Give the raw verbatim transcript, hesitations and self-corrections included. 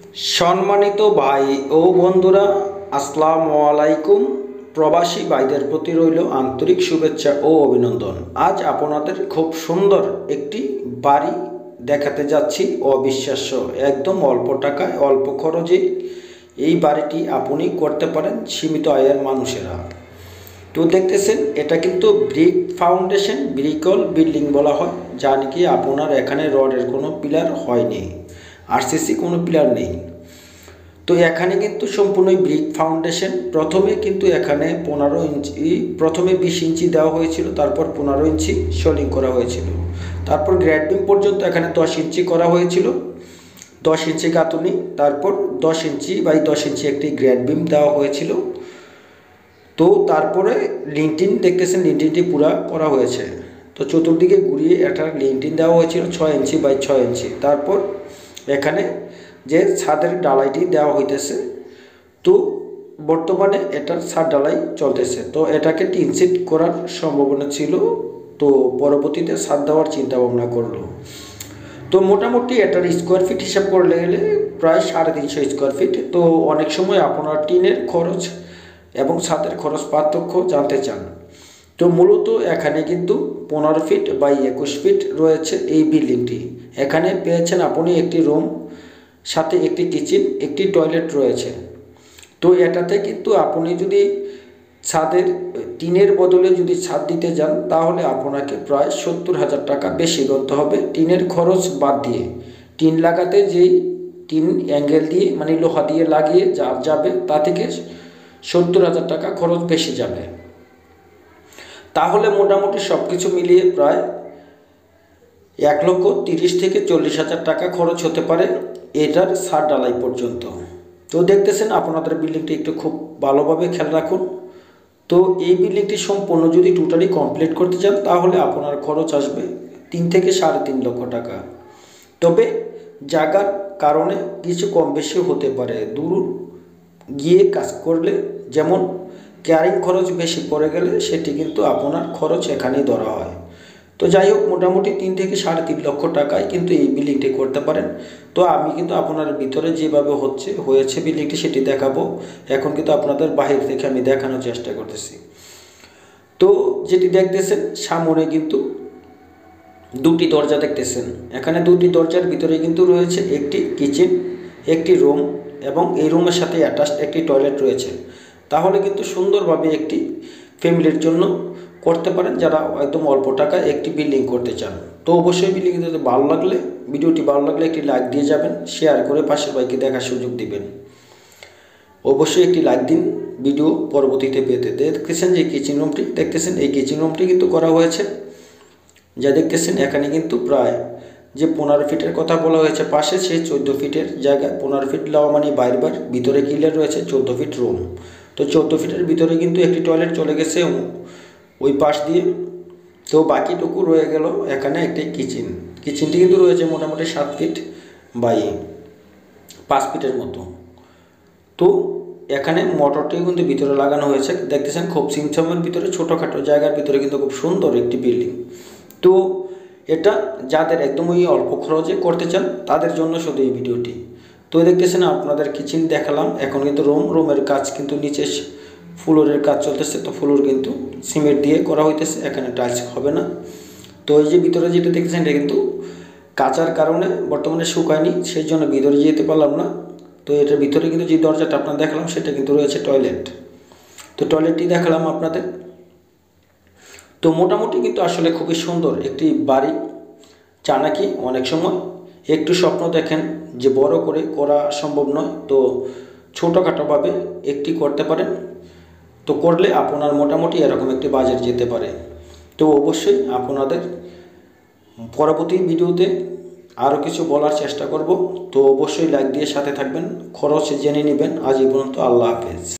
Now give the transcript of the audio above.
সম্মানিত ভাই ও বন্ধুরা, আসসালামু আলাইকুম। প্রবাসী ভাইদের প্রতি রইল আন্তরিক শুভেচ্ছা ও অভিনন্দন। আজ আপনাদের খুব সুন্দর একটি বাড়ি দেখাতে যাচ্ছি। অবিশ্বাস্য, একদম অল্প টাকায় অল্প খরচে এই বাড়িটি আপনি করতে পারেন সীমিত আয়ের মানুষেরা। তো দেখতেছেন, এটা কিন্তু ব্রিক ফাউন্ডেশন ব্রিকল বিল্ডিং বলা হয়, যা নাকি আপনার এখানে রডের কোনো পিলার হয়নি, আরসিসি কোনো পিলার নেই। তো এখানে কিন্তু সম্পূর্ণই ব্রিক ফাউন্ডেশন। প্রথমে কিন্তু এখানে পনেরো ইঞ্চি প্রথমে বিশ ইঞ্চি দেওয়া হয়েছিল, তারপর পনেরো ইঞ্চি সোলিং করা হয়েছিল, তারপর গ্রেড বিম পর্যন্ত এখানে দশ ইঞ্চি করা হয়েছিল, দশ ইঞ্চি গাঁথুনি, তারপর দশ ইঞ্চি বাই দশ ইঞ্চি একটি গ্রেড বিম দেওয়া হয়েছিল। তো তারপরে লিন্টিন দেখতেছেন, লিন্টিনটি পুরা করা হয়েছে। তো চতুর্দিকে ঘুরিয়ে একটা লিন্টিন দেওয়া হয়েছিল ছয় ইঞ্চি বাই ছয় ইঞ্চি। তারপর এখানে যে ছাদের ডালাইটি দেওয়া হইতেছে, তো বর্তমানে এটার ছাদ ডালাই চলতেছে। তো এটাকে টিন সিট করার সম্ভাবনা ছিল, তো পরবর্তীতে ছাদ দেওয়ার চিন্তা ভাবনা করলো। তো মোটামুটি এটার স্কোয়ার ফিট হিসাব করলে গেলে প্রায় সাড়ে তিনশো স্কোয়ার ফিট। তো অনেক সময় আপনার টিনের খরচ এবং ছাদের খরচ পার্থক্য জানতে চান। তো মূলত এখানে কিন্তু পনেরো ফিট বাই একুশ ফিট রয়েছে এই বিল্ডিংটি। এখানে পেয়েছেন আপনি একটি রুম, সাথে একটি কিচেন, একটি টয়লেট রয়েছে। তো এটাতে কিন্তু আপনি যদি ছাদের টিনের বদলে যদি ছাদ দিতে যান, তাহলে আপনাকে প্রায় সত্তর হাজার টাকা বেশি গুনতে হবে টিনের খরচ বাদ দিয়ে। টিন লাগাতে যেই টিন অ্যাঙ্গেল দিয়ে মানে লোহা দিয়ে লাগিয়ে যা যাবে, তা থেকে সত্তর হাজার টাকা খরচ বেশি যাবে। তাহলে মোটামুটি সব কিছু মিলিয়ে প্রায় এক লক্ষ তিরিশ থেকে চল্লিশ হাজার টাকা খরচ হতে পারে এটার ছাদ ডালাই পর্যন্ত। তো দেখতেছেন, আপনাদের বিল্ডিংটি একটু খুব ভালোভাবে খেয়াল রাখুন। তো এই বিল্ডিংটি সম্পূর্ণ যদি টোটালি কমপ্লিট করতে চান, তাহলে আপনার খরচ আসবে তিন থেকে সাড়ে তিন লক্ষ টাকা। তবে জায়গার কারণে কিছু কম বেশি হতে পারে, দূর গিয়ে কাজ করলে যেমন ক্যারিং খরচ বেশি পড়ে গেলে সেটি কিন্তু আপনার খরচ এখানেই ধরা হয়। তো যাই হোক, মোটামুটি তিন থেকে সাড়ে তিন লক্ষ টাকায় কিন্তু এই বিল্ডিংটি করতে পারেন। তো আমি কিন্তু আপনার ভিতরে যেভাবে হচ্ছে হয়েছে বিল্ডিংটি সেটি দেখাবো। এখন কিন্তু আপনাদের বাহির থেকে আমি দেখানোর চেষ্টা করতেছি। তো যেটি দেখতেছেন, সামনে কিন্তু দুটি দরজা দেখতেছেন। এখানে দুটি দরজার ভিতরে কিন্তু রয়েছে একটি কিচেন, একটি রুম, এবং এই রুমের সাথে অ্যাটাচড একটি টয়লেট রয়েছে। তাহলে কিন্তু সুন্দরভাবে একটি ফ্যামিলির জন্য করতে পারেন যারা একদম অল্প টাকায় একটি বিল্ডিং করতে চান। তো অবশ্যই বিল্ডিং যদি ভালো লাগলে, ভিডিওটি ভালো লাগলে একটি লাইক দিয়ে যাবেন, শেয়ার করে পাশের ভাইকে দেখার সুযোগ দিবেন। অবশ্যই একটি লাইক দিন ভিডিও পরবর্তীতে পেতে। দেখতেছেন যে কিচেন রুমটি দেখতেছেন, এই কিচেন রুমটি কিন্তু করা হয়েছে। যা দেখতেছেন এখানে কিন্তু প্রায় যে পনেরো ফিটের কথা বলা হয়েছে পাশে, সেই চোদ্দো ফিটের জায়গায় পনেরো ফিট লওয়া মানে বাইরবার ভিতরে ক্লিয়ার রয়েছে চোদ্দো ফিট রুম। তো চোদ্দো ফিটের ভিতরে কিন্তু একটি টয়লেট চলে গেছে ওই পাশ দিয়ে। তো বাকিটুকু রয়ে গেল এখানে একটি কিচেন। কিচেনটি কিন্তু রয়েছে মোটামুটি সাত ফিট বাই পাঁচ ফিটের মতো। তো এখানে মোটরটি কিন্তু ভিতরে লাগানো হয়েছে। দেখতেছেন খুব সিমসামের ভিতরে, ছোটোখাটো জায়গার ভিতরে কিন্তু খুব সুন্দর একটি বিল্ডিং। তো এটা যাদের একদমই অল্প খরচে করতে চান তাদের জন্য শুধু এই ভিডিওটি। তো দেখতেছেন, আপনাদের কিচেন দেখালাম। এখন কিন্তু রুম রুমের কাজ কিন্তু নিচে ফ্লোরের কাজ চলতেছে। তো ফ্লোর কিন্তু সিমেন্ট দিয়ে করা হইতেছে, এখানে টাইলস হবে না। তো এই যে ভিতরে যেটা দেখতেছেন, এটা কিন্তু কাঁচার কারণে বর্তমানে শুকায়নি, সেই জন্য ভিতরে যেতে পারলাম না। তো এটার ভিতরে কিন্তু যে দরজাটা আপনার দেখালাম সেটা কিন্তু রয়েছে টয়লেট। তো টয়লেটটি দেখালাম আপনাদের। তো মোটামুটি কিন্তু আসলে খুবই সুন্দর একটি বাড়ি। চা নাকি অনেক সময় একটু স্বপ্ন দেখেন যে বড় করে করা সম্ভব নয়, তো ছোটোখাটোভাবে একটি করতে পারেন। তো করলে আপনার মোটামুটি এরকম একটি বাজেট যেতে পারে। তো অবশ্যই আপনাদের পরবর্তী ভিডিওতে আরও কিছু বলার চেষ্টা করব। তো অবশ্যই লাইক দিয়ে সাথে থাকবেন, খরচ জেনে নেবেন। আজ এই পর্যন্ত, আল্লাহ হাফেজ।